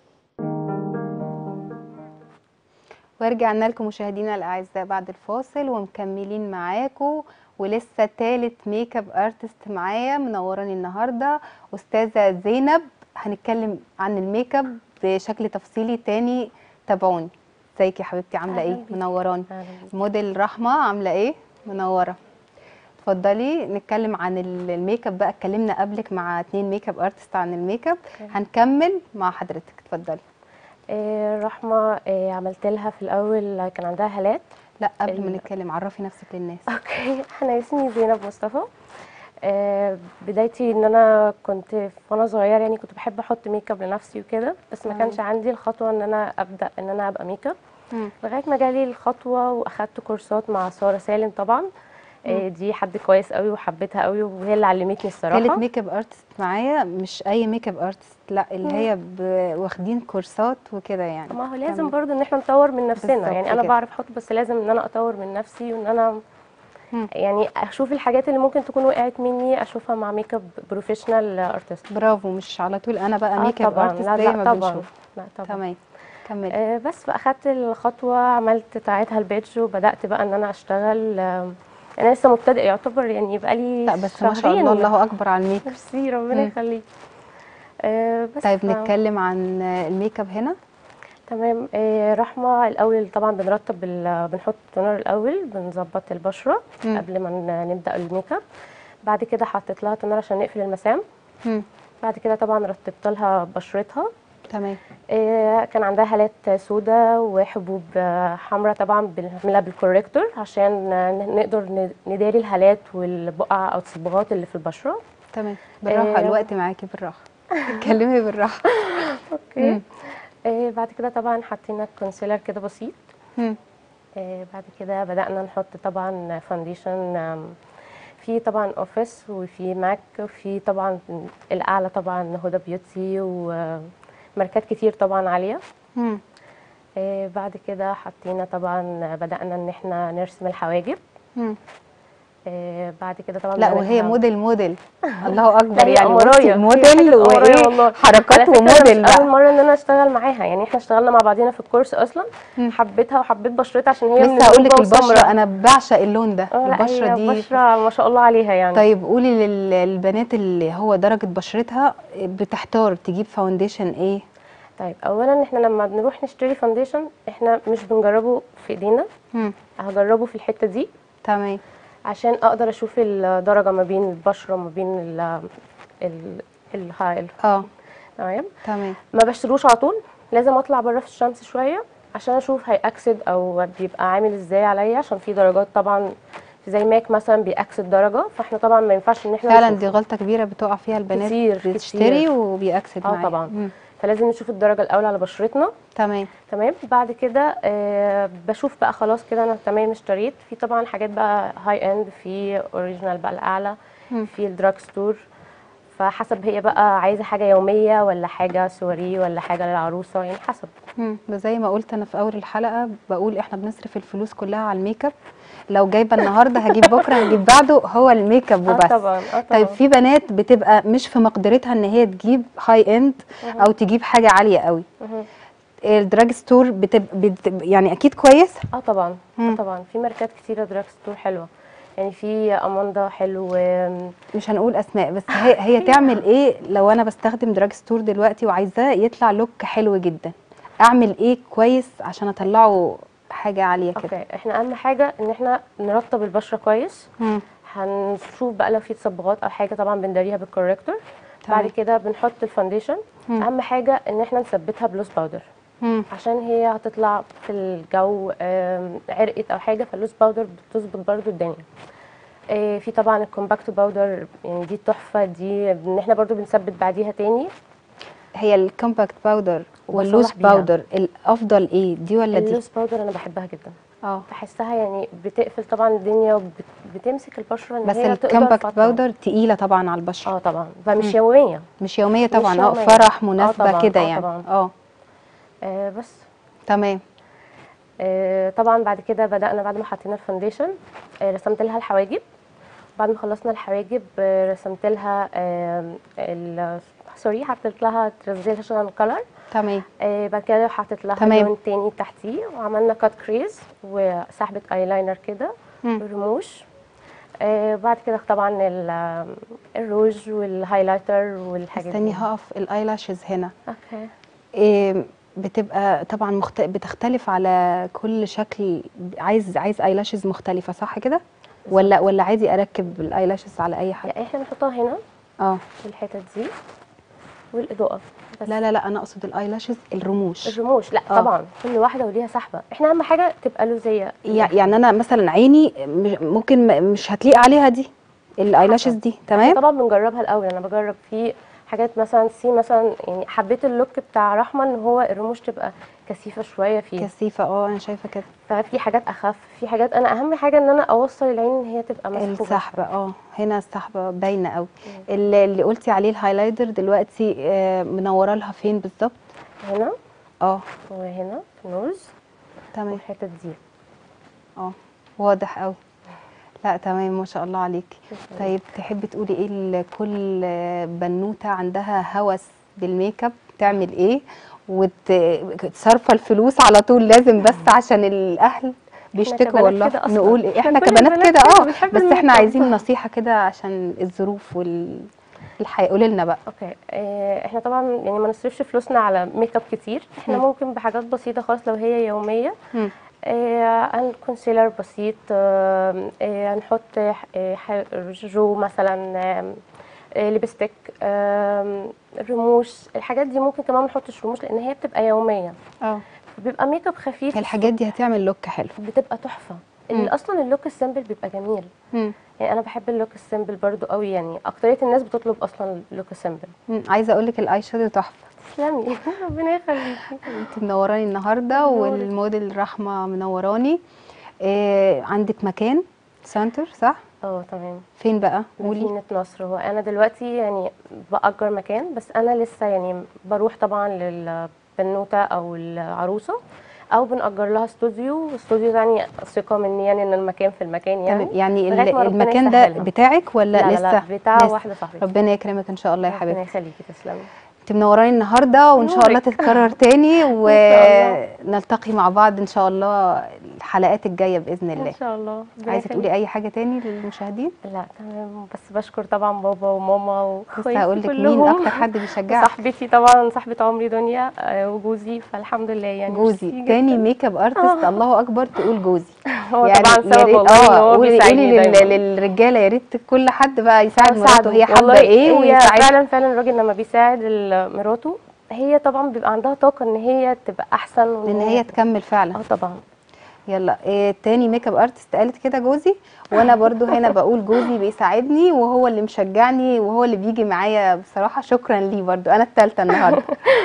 ورجعنا لكم مشاهدينا الاعزاء بعد الفاصل ومكملين معاكم، ولسه تالت ميك اب ارتست معايا منوراني النهارده استاذه زينب. هنتكلم عن الميك اب بشكل تفصيلي تاني، تابعوني. ازيك يا حبيبتي، عامله أهلاً ايه؟ بيكي. منوراني. أهلاً بيكي. موديل رحمه عامله ايه؟ منوره. اتفضلي نتكلم عن ال- الميك اب بقى. اتكلمنا قبلك مع اتنين ميك اب ارتست عن الميك اب، هنكمل مع حضرتك. اتفضلي. آه، رحمة، آه، عملت لها في الأول كان عندها هالات. لا قبل ما ال- نتكلم عرفي نفسك للناس. اوكي، انا اسمي زينب مصطفى. آه، بدايتي ان انا كنت وانا صغيره يعني كنت بحب احط ميك اب لنفسي وكده، بس ما مم. كانش عندي الخطوه ان انا ابدا ان انا ابقى ميك اب مم. لغايه ما جالي الخطوه واخدت كورسات مع ساره سالم طبعا. آه، دي حد كويس قوي وحبيتها قوي، وهي اللي علمتني تالت الصراحه. ميك اب ارتست معايا، مش اي ميك اب ارتست، لا اللي مم. هي ب- واخدين كورسات وكده يعني. ما هو لازم تمام. برضو ان احنا نطور من نفسنا، بالظبط يعني انا كده. بعرف احط، بس لازم ان انا اطور من نفسي، وان انا مم. يعني اشوف الحاجات اللي ممكن تكون وقعت مني اشوفها مع ميك اب بروفيشنال ارتست. برافو، مش على طول انا بقى اه ميك اب طبعا، ارتست لا زي لا ما طبعا، بنشوف. لا طبعا. تمام، كملي. آه بس فاخدت الخطوه، عملت ساعتها البيدج، وبدات بقى ان انا اشتغل. آه انا لسه مبتدئه يعتبر، يعني بقالي لا بس ما شاء الله، شهرين. الله اكبر على الميك اب. ميرسي، ربنا مم. يخليك. آه بس طيب ف... نتكلم عن الميك اب هنا. تمام. آه رحمه الاول طبعا بنرطب ال... بنحط تونر الاول، بنظبط البشره مم. قبل ما ن- نبدا الميك اب. بعد كده حطيت لها تونر عشان نقفل المسام. مم. بعد كده طبعا رطبت لها بشرتها. تمام. آه، كان عندها هالات سوداء وحبوب حمراء، طبعا بنعملها بالكوريكتور عشان آه، نقدر ن- نداري الهالات والبقع او الصبغات اللي في البشره. تمام، بالراحه، آه، الوقت معاكي، بالراحه. اتكلمي بالراحه. اوكي. مم. آه، بعد كده طبعا حطينا كونسيلر كده بسيط. مم. آه، بعد كده بدأنا نحط طبعا فاونديشن. آم، في طبعا اوفيس وفي ماك، وفي طبعا الاعلى طبعا هدى بيوتي، وماركات كتير طبعا عاليه. مم. آه، بعد كده حطينا طبعا، بدأنا ان احنا نرسم الحواجب. مم. آه، بعد كده طبعا لا وهي بنعملها- موديل موديل، الله اكبر، لا، هي يعني أمراية. بصي هي الموديل حاجة أمراية وايه، والله. حركات على فكرة أنا وموديل مش اول بقى. مره ان انا اشتغل معاها، يعني احنا اشتغلنا مع بعضينا في الكورس اصلا. مم. حبيتها وحبيت بشرتها عشان هي من لسه هقول لك النوبة البشره، وسمرة. انا بعشق اللون ده، اه لا، البشره هي دي. بشره ما شاء الله عليها يعني. طيب قولي لل- للبنات اللي هو درجه بشرتها بتحتار تجيب فاونديشن ايه. طيب اولا احنا لما بنروح نشتري فاونديشن احنا مش بنجربه في ايدينا، مم. هجربه في الحته دي تمام. عشان اقدر اشوف الدرجه ما بين البشره وما بين ال ال الهايل. اه تمام. تمام. ما بشتروش على طول، لازم اطلع بره في الشمس شويه عشان اشوف هيأكسد او بيبقى عامل ازاي عليا، عشان في درجات طبعا زي ماك مثلا بيأكسد درجه، فاحنا طبعا ما ينفعش ان احنا فعلا نشوفه. دي غلطه كبيره بتقع فيها البنات، كتير بتشتري كتير. وبيأكسد اه معايا. طبعا. مم. فلازم نشوف الدرجه الاول على بشرتنا. تمام. تمام. بعد كده آه بشوف بقى خلاص كده انا تمام اشتريت. في طبعا حاجات بقى هاي اند، في اوريجينال بقى الاعلى، مم. في الدراج ستور. فحسب هي بقى عايزه حاجه يوميه ولا حاجه سواري ولا حاجه للعروسه، يعني حسب. مم. زي ما قلت انا في اول الحلقه، بقول احنا بنصرف الفلوس كلها على الميك اب، لو جايبه النهارده هجيب بكره هجيب بعده، هو الميك اب اه وبس. طبعا، اه طبعا. طيب في بنات بتبقى مش في مقدرتها ان هي تجيب هاي اند او تجيب حاجه عاليه قوي، مهم. الدراج ستور بتبقى بتب... يعني اكيد كويس. اه طبعا، مم. اه طبعا. في ماركات كتيره دراج ستور حلوه، يعني في اماندا حلو. و- مش هنقول اسماء، بس هي هي تعمل ايه لو انا بستخدم دراج ستور دلوقتي وعايزاه يطلع لوك حلو جدا، اعمل ايه كويس عشان اطلعه حاجه عاليه كده. اوكي. احنا اهم حاجه ان احنا نرطب البشره كويس. مم. هنشوف بقى لو في تصبغات او حاجه، طبعا بنداريها بالكوريكتور. تمام. بعد كده بنحط الفاونديشن. مم. اهم حاجه ان احنا نثبتها بلوز باودر، مم. عشان هي هتطلع في الجو آم، عرقت او حاجه، فاللوز باودر بتظبط برضو الدنيا. آه، في طبعا الكومباكت باودر، يعني دي تحفه، دي ان احنا برضو بنثبت بعديها تاني. هي الكومباكت باودر وبصلح واللوز بيها. باودر الافضل ايه، دي ولا دي؟ اللوز باودر انا بحبها جدا، اه بحسها يعني بتقفل طبعا الدنيا وبتمسك البشره ان بس هي تقدر الكومباكت فترة. باودر تقيله طبعا على البشره. اه طبعا، فمش مم. يوميه. مش يوميه طبعا، مش اه يومية. فرح آه مناسبه طبعاً، كده آه يعني. طبعاً. اه آه بس تمام. آه طبعا بعد كده بدأنا، بعد ما حطينا الفاونديشن آه رسمت لها الحواجب. بعد ما خلصنا الحواجب آه رسمت لها آه ال- سوري حطيت لها ترانزيشن كلر. تمام. آه بعد كده حطيت لها تمام. لون تاني تحتيه، وعملنا كات كريز وسحبة ايلاينر كده مم. ورموش. آه بعد كده طبعا ال- الروج والهايلايتر والحاجات استني دي. هقف، الايلاشز هنا اوكي. إيه بتبقى طبعا مخت... بتختلف على كل شكل، عايز عايز ايلاشز مختلفه صح كده، ولا ولا عادي اركب الايلاشز على اي حد؟ يعني احنا بنحطها هنا اه في الحتت دي والاضاءه بس. لا لا لا انا اقصد الايلاشز الرموش. الرموش لا آه. طبعا كل واحده وليها سحبه، احنا اهم حاجه تبقى لوزيه. يع- يعني انا مثلا عيني مش- ممكن م- مش هتليق عليها دي الايلاشز حسب. دي. احنا تمام. طبعا بنجربها الاول، انا بجرب في حاجات مثلا سي مثلا، يعني حبيت اللوك بتاع رحمه ان هو الرموش تبقى كثيفه شويه فيه، كثيفه. اه انا شايفه كده. ففي حاجات اخف، في حاجات انا اهم حاجه ان انا اوصل العين ان هي تبقى مسحوبه. السحبه اه هنا السحبه باينه قوي. اللي, اللي قلتي عليه الهايلايتر دلوقتي آه منوره لها فين بالظبط؟ هنا اه وهنا في النوز تمام. والحتت دي. اه واضح قوي. لا تمام ما شاء الله عليكي. طيب تحبي تقولي ايه لكل بنوته عندها هوس بالميك اب تعمل ايه وتصرف الفلوس على طول لازم بس عشان الاهل بيشتكوا؟ كبنات والله كده أصلاً. نقول إيه؟ احنا إحنا كل كبنات البنات كده كده اه بنحب بس الميك احنا اب. عايزين نصيحه كده عشان الظروف وال الحياه. قولي لنا بقى. اوكي، آه، احنا طبعا يعني ما نصرفش فلوسنا على ميك اب كتير، احنا مم. ممكن بحاجات بسيطه خالص لو هي يوميه. مم. آه كونسيلر بسيط، آه آه هنحط آه ح- جو مثلا، آه آه ليبستيك، آه رموش. الحاجات دي ممكن كمان ما نحطش رموش لان هي بتبقى يوميه، اه بيبقى ميك اب خفيف. الحاجات دي هتعمل لوك حلو. بتبقى تحفه. مم. اللي اصلا اللوك السيمبل بيبقى جميل. مم. يعني انا بحب اللوك السيمبل برضو قوي، يعني اكتريه الناس بتطلب اصلا اللوك السيمبل. مم. عايزه اقول لك الاي شادو تحفه. تسلمي ربنا يخليكي. انت منوراني النهارده نورك. والموديل رحمه منوراني. إيه عندك مكان سنتر صح؟ اه تمام. فين بقى؟ قولي. مدينة نصر. هو انا دلوقتي يعني بأجر مكان، بس انا لسه يعني بروح طبعا للبنوتة او العروسة، او بنأجر لها استوديو. استوديو يعني ثقة مني يعني ان المكان في المكان يعني. تمام يعني لغاية ال- ما ربنا المكان ده يسهلها. بتاعك ولا لا لا لسه؟ لا بتاع لسه. واحدة صاحبتي. ربنا يكرمك ان شاء الله يا ربنا حبيبتي. يخليكي تسلمي. انت منوراني النهارده وان شاء الله نورك. تتكرر تاني إن شاء الله. ونلتقي مع بعض ان شاء الله الحلقات الجايه باذن ان الله. شاء الله. ربنا عايزه تقولي يخليكي. اي حاجه تاني للمشاهدين؟ لا تمام، بس بشكر طبعا بابا وماما لسه واخواتي هقول لك كلهم. مين اكتر حد بيشجعك؟ صاحبتي طبعا، صاحبة عمري دنيا، آه، وجوزي، فالحمد لله يعني. جوزي ميرسي تاني جداً. ميك اب ارتست. آه. الله اكبر تقول جوزي. هو يعني طبعا يا سبب ريت والله ان اه هو قولي بيساعدني قولي لل- دايما. للرجاله يا ريت كل حد بقى يساعد مراته ساعده هي حابه والله. ايه هي ويساعدها. فعلا فعلا الراجل لما بيساعد ال- مراته، هي طبعا بيبقى عندها طاقة ان هي تبقى احسن وان ان هي تكمل فعلا. اه طبعا. يلا إيه تاني ميك اب ارتست قالت كده جوزي، وانا برضو هنا بقول جوزي بيساعدني وهو اللي مشجعني وهو اللي بيجي معايا بصراحه. شكرا ليه برضو انا الثالثه النهارده.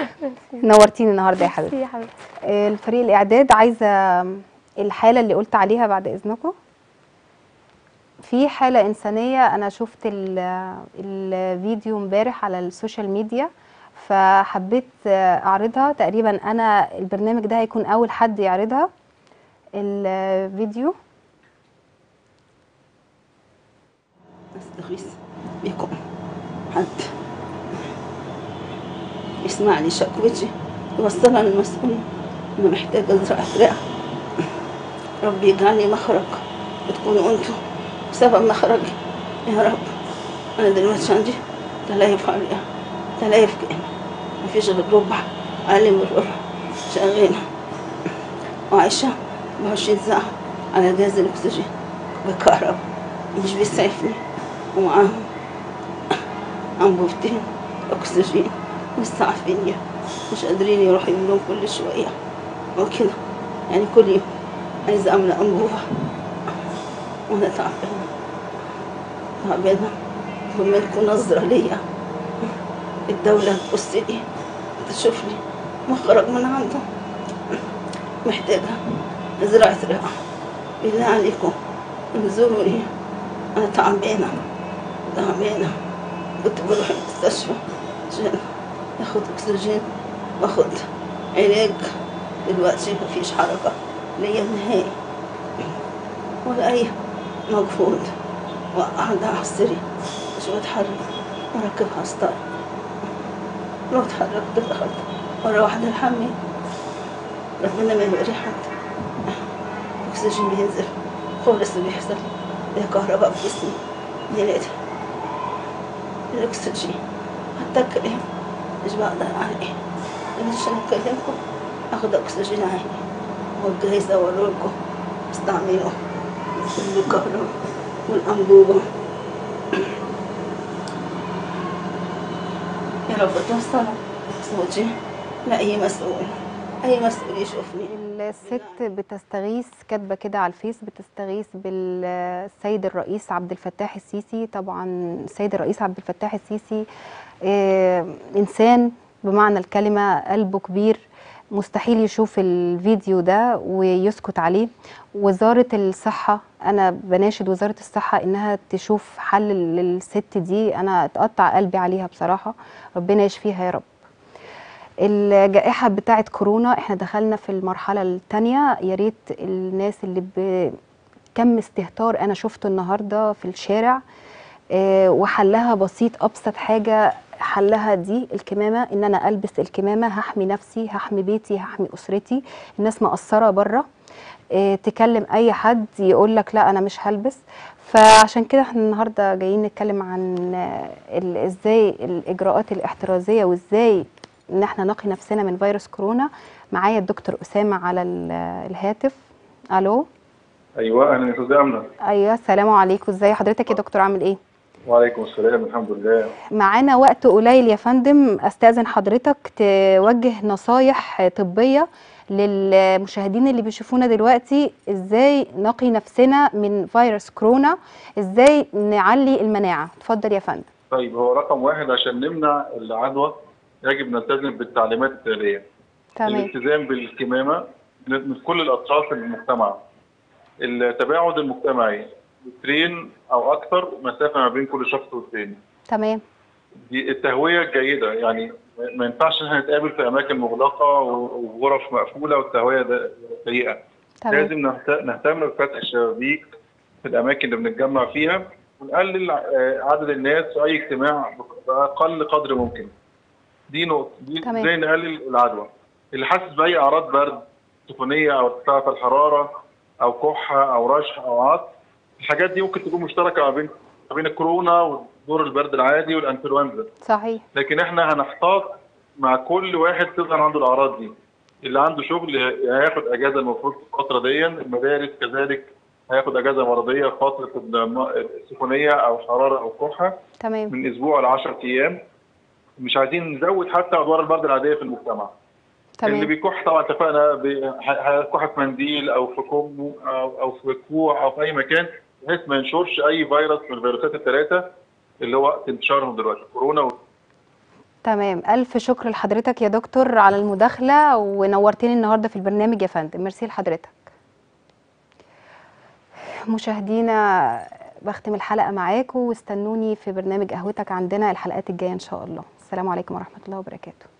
نورتيني النهارده يا حبيبتي. ميرسي يا حبيبتي. إيه الفريق الاعداد عايزه الحاله اللي قلت عليها بعد اذنكم. في حاله انسانيه انا شفت ال- الفيديو امبارح على السوشيال ميديا فحبيت اعرضها. تقريبا انا البرنامج ده هيكون اول حد يعرضها. الفيديو استغيث بكم حد يسمع لي شكوتي يوصلها للمسؤول. انا محتاجه ازرع رئه. ربي يجعلني مخرج وتكونوا انتوا سبب مخرجي يا رب. انا دلوقتي عندي تلايف على الرئه، تلايف كامل، مفيش غير ربع اقل من الربع شغاله وعايشه أربعة وعشرين ساعه على جهاز الاكسجين بالكهرباء مش بيسعفني، ومعاهم أنبوبتين أكسجين مستعفيني مش قادرين يروحوا يملون كل شوية وكده. يعني كل يوم عايزة أملى أنبوبة وأنا تعبانة تعبانة. ومنكم نظرة ليا، الدولة تبص لي تشوفني مخرج من عندهم. محتاجة زراعة رئة، بالله عليكم انزوروني. أنا تعبانة تعبانة. كنت بروح المستشفى عشان اخد اكسجين واخد علاج. دلوقتي مفيش حركة ليا نهائي ولا أي مجهود، وقاعدة على السرير مش بتحرك وراكب هستار. لو اتحركت دخلت ورا واحدة الحمي ربنا ما يوري حد. اكسجين بينزل خالص بيحصل لي كهرباء في جسمي دلوقتي. الاكسجين حتى الكلام مش بقدر عليه. عشان اكلمكم اخد اكسجين عادي والجهاز اوريلكم استعمله الكهرباء والانبوبه. يا رب توصلوا صوتي لاي مسؤول اي مسؤول يشوفني. الست بتستغيث، كاتبه كده على الفيس، بتستغيث بالسيد الرئيس عبد الفتاح السيسي. طبعا السيد الرئيس عبد الفتاح السيسي آه انسان بمعنى الكلمه، قلبه كبير، مستحيل يشوف الفيديو ده ويسكت عليه. وزاره الصحه، انا بناشد وزاره الصحه انها تشوف حل للست دي، انا اتقطع قلبي عليها بصراحه، ربنا يشفيها يا رب. الجائحة بتاعة كورونا احنا دخلنا في المرحلة الثانية، يا ريت الناس اللي بكم استهتار انا شفته النهاردة في الشارع اه وحلها بسيط، ابسط حاجة حلها دي الكمامة، ان انا البس الكمامة، هحمي نفسي، هحمي بيتي، هحمي اسرتي. الناس مقصرة بره، اه تكلم اي حد يقول لك لا انا مش هلبس. فعشان كده احنا النهارده جايين نتكلم عن اه ازاي الاجراءات الاحترازية وازاي ان احنا نقي نفسنا من فيروس كورونا. معايا الدكتور اسامه على الهاتف. الو. ايوه اهلا يا استاذه امنه. ايوه السلام عليكم، ازي حضرتك يا دكتور، عامل ايه؟ وعليكم السلام، الحمد لله. معانا وقت قليل يا فندم، استاذن حضرتك توجه نصايح طبيه للمشاهدين اللي بيشوفونا دلوقتي، ازاي نقي نفسنا من فيروس كورونا، ازاي نعلي المناعه. اتفضل يا فندم. طيب، هو رقم واحد عشان نمنع العدوى يجب نلتزم بالتعليمات التاليه. تمام. الالتزام بالكمامه من كل الاطراف المجتمع. التباعد المجتمعي مترين او اكثر مسافه ما بين كل شخص والتاني. تمام. دي التهويه الجيده، يعني ما ينفعش ان احنا نتقابل في اماكن مغلقه وغرف مقفوله والتهويه سيئه. لازم نهتم بفتح الشبابيك في الاماكن اللي بنتجمع فيها، ونقلل عدد الناس في اي اجتماع باقل قدر ممكن. دي نقطه، دي ازاي نقلل العدوى. اللي حاسس باي اعراض برد، سخونيه او ارتفاع في الحراره او كحه او رشح او عطس، الحاجات دي ممكن تكون مشتركه ما بين ما بين الكورونا ودور البرد العادي والانفلونزا. صحيح. لكن احنا هنحتاط مع كل واحد تظهر عنده الاعراض دي. اللي عنده شغل هياخد اجازه المفروض في الفتره دي، المدارس كذلك هياخد اجازه مرضيه في فتره السخونيه او حراره او كحه. تمام. من اسبوع ل عشرة ايام. مش عايزين نزود حتى ادوار البرد العاديه في المجتمع. تمام. اللي بيكح طبعا اتفقنا هيكح في منديل او في كم او او في كوع او في اي مكان، بحيث ما ينشرش اي فيروس من الفيروسات الثلاثه اللي هو وقت انتشارهم دلوقتي، كورونا و... تمام. ألف شكر لحضرتك يا دكتور على المداخلة، ونورتني النهاردة في البرنامج يا فندم. ميرسي لحضرتك. مشاهدينا بختم الحلقة معاكم، واستنوني في برنامج قهوتك عندنا الحلقات الجاية إن شاء الله. السلام عليكم ورحمة الله وبركاته.